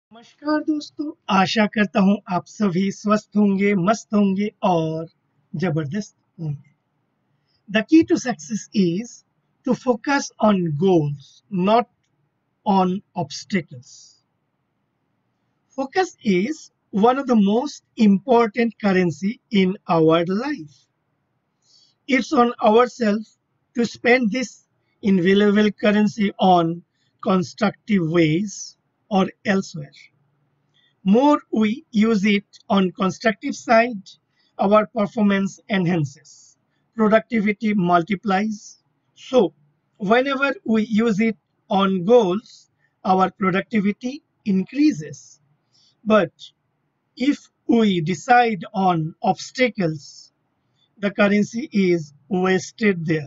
नमस्कार दोस्तों, आशा करता हूँ आप सभी स्वस्थ होंगे, मस्त होंगे और जबरदस्त होंगे। The key to success is to focus on goals, not on obstacles. Focus is one of the most important currency in our life. It's on ourselves to spend this invaluable currency on constructive ways or elsewhere. More we use it on constructive side, our performance enhances, productivity multiplies. So whenever we use it on goals, our productivity increases. But if we decide on obstacles, the currency is wasted there.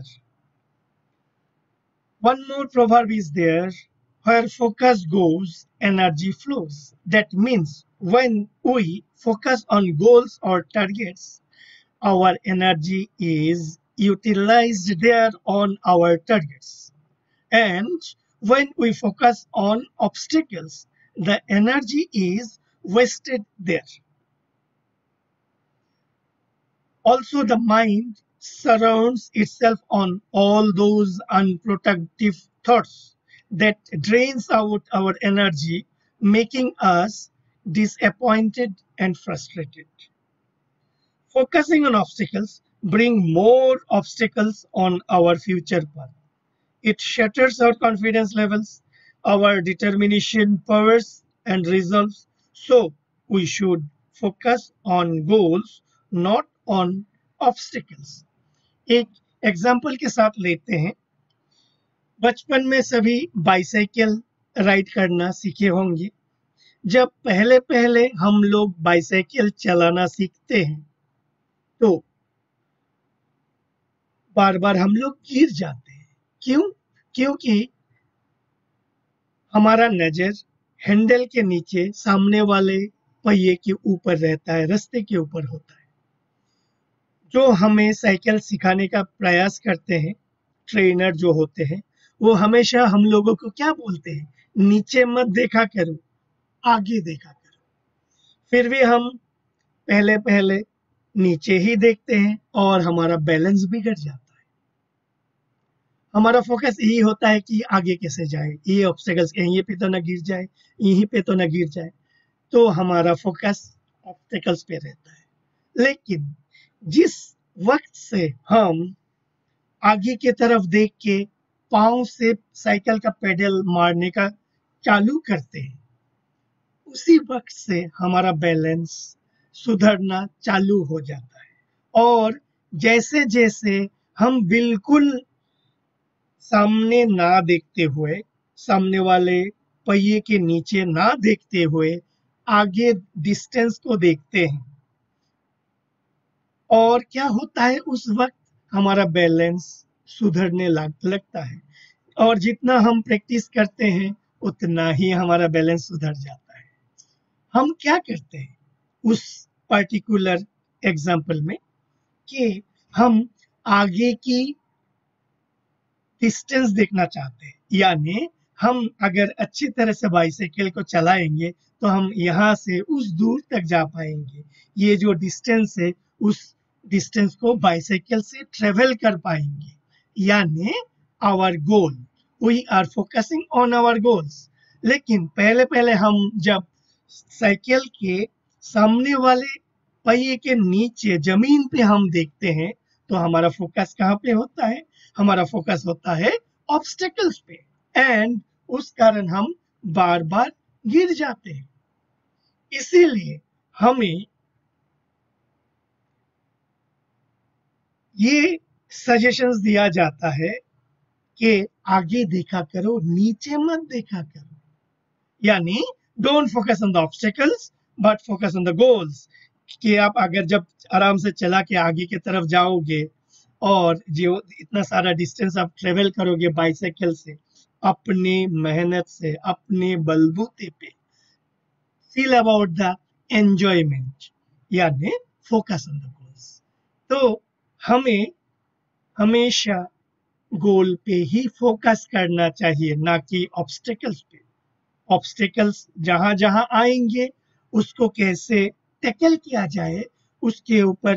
One more proverb is there: where focus goes, energy flows. That means when we focus on goals or targets, our energy is utilized there on our targets. And when we focus on obstacles, the energy is wasted there. Also, the mind surrounds itself on all those unproductive thoughts that drains out our energy, making us disappointed and frustrated. Focusing on obstacles bring more obstacles on our future path. It shatters our confidence levels, our determination powers and resolves. So we should focus on goals, not on obstacles. एक example के साथ लेते हैं। बचपन में सभी bicycle ride करना सीखे होंगे। जब पहले पहले हम लोग बाइसाइकिल चलाना सीखते हैं तो बार बार हम लोग गिर जाते हैं। क्यों? क्योंकि हमारा नजर हैंडल के नीचे सामने वाले पहिए के ऊपर रहता है, रास्ते के ऊपर होता है। जो हमें साइकिल सिखाने का प्रयास करते हैं, ट्रेनर जो होते हैं, वो हमेशा हम लोगों को क्या बोलते हैं? नीचे मत देखा करो, आगे देखा करो। फिर भी हम पहले पहले नीचे ही देखते हैं और हमारा बैलेंस बिगड़ जाता है। हमारा फोकस यही होता है कि आगे कैसे जाए, ये ऑब्स्टेकल्स यहीं पे तो ना गिर जाए, यहीं पे तो ना गिर जाए। तो हमारा फोकस ऑब्स्टेकल्स पे रहता है। लेकिन जिस वक्त से हम आगे की तरफ देख के पांव से साइकिल का पेडल मारने का चालू करते हैं, उसी वक्त से हमारा बैलेंस सुधरना चालू हो जाता है। और जैसे जैसे हम बिल्कुल सामने ना देखते हुए, सामने वाले पहिए के नीचे ना देखते हुए आगे डिस्टेंस को देखते हैं, और क्या होता है उस वक्त हमारा बैलेंस सुधरने लगता है। और जितना हम प्रैक्टिस करते हैं उतना ही हमारा बैलेंस सुधर जाता है। हम क्या करते हैं उस पर्टिकुलर एग्जाम्पल में कि हम आगे की डिस्टेंस देखना चाहते हैं, यानी हम अगर अच्छी तरह से बाइसाइकिल को चलाएंगे तो हम यहाँ से उस दूर तक जा पाएंगे। ये जो डिस्टेंस है उस डिस्टेंस को बाइसाइकिल से ट्रेवल कर पाएंगे, यानी our goal. We are focusing on our goals. लेकिन पहले पहले हम जब साइकिल के सामने वाले पहिए के नीचे जमीन पे हम देखते हैं तो हमारा फोकस कहाँ पे होता है? हमारा फोकस होता है ऑब्स्टेकल्स पे, एंड उस कारण हम बार बार गिर जाते हैं। इसीलिए हमें ये सजेशंस दिया जाता है कि आगे देखा करो, नीचे मत देखा करो। यानी don't focus on the obstacles but focus on the goals. कि आप अगर जब आराम से चला के आगे की तरफ जाओगे और जो इतना सारा डिस्टेंस आप ट्रेवल करोगे बाइसाइकिल से, अपने मेहनत से, अपने बलबूते पे, फील अबाउट द एंजॉयमेंट, यानी फोकस ऑन द गोल्स। तो हमें हमेशा गोल पे ही फोकस करना चाहिए, ना कि ऑब्स्टेकल्स पे। ऑब्स्टेकल्स जहां जहां आएंगे उसको कैसे टैकल किया जाए, उसके ऊपर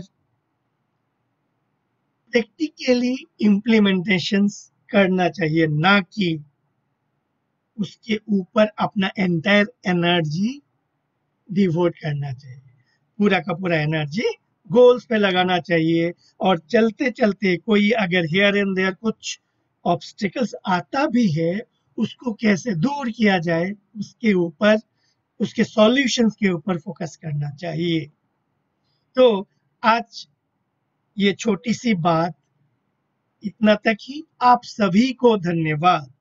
प्रैक्टिकली इम्प्लीमेंटेशंस करना चाहिए, ना कि उसके ऊपर अपना एंटायर एनर्जी डिवोट करना चाहिए। पूरा का पूरा एनर्जी गोल्स पे लगाना चाहिए, और चलते चलते कोई अगर हियर एंड देयर कुछ ऑब्स्टिकल्स आता भी है, उसको कैसे दूर किया जाए उसके ऊपर, उसके सॉल्यूशंस के ऊपर फोकस करना चाहिए। तो आज ये छोटी सी बात इतना तक ही। आप सभी को धन्यवाद।